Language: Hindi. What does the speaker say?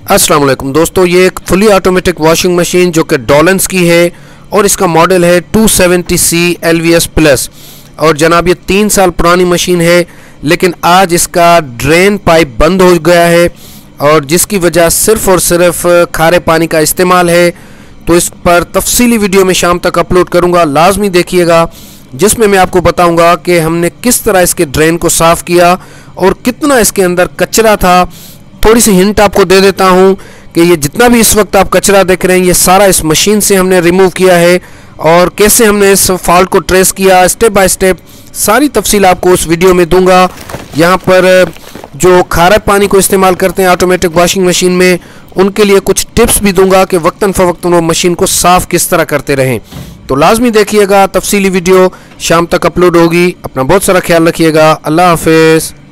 अस्सलाम वालेकुम दोस्तों, ये एक फुली ऑटोमेटिक वॉशिंग मशीन जो कि डॉलन्स की है और इसका मॉडल है 270C LVS प्लस। और जनाब ये 3 साल पुरानी मशीन है, लेकिन आज इसका ड्रेन पाइप बंद हो गया है और जिसकी वजह सिर्फ़ और सिर्फ खारे पानी का इस्तेमाल है। तो इस पर तफसीली वीडियो में शाम तक अपलोड करूँगा, लाजमी देखिएगा, जिसमें मैं आपको बताऊँगा कि हमने किस तरह इसके ड्रेन को साफ़ किया और कितना इसके अंदर कचरा था। थोड़ी सी हिंट आपको दे देता हूं कि ये जितना भी इस वक्त आप कचरा देख रहे हैं ये सारा इस मशीन से हमने रिमूव किया है और कैसे हमने इस फॉल्ट को ट्रेस किया, स्टेप बाय स्टेप सारी तफसील आपको उस वीडियो में दूंगा। यहाँ पर जो खारा पानी को इस्तेमाल करते हैं ऑटोमेटिक वॉशिंग मशीन में, उनके लिए कुछ टिप्स भी दूंगा कि वक्तन फ़वक्तन वो मशीन को साफ़ किस तरह करते रहें। तो लाजमी देखिएगा, तफसीली वीडियो शाम तक अपलोड होगी। अपना बहुत सारा ख्याल रखिएगा। अल्लाह हाफिज़।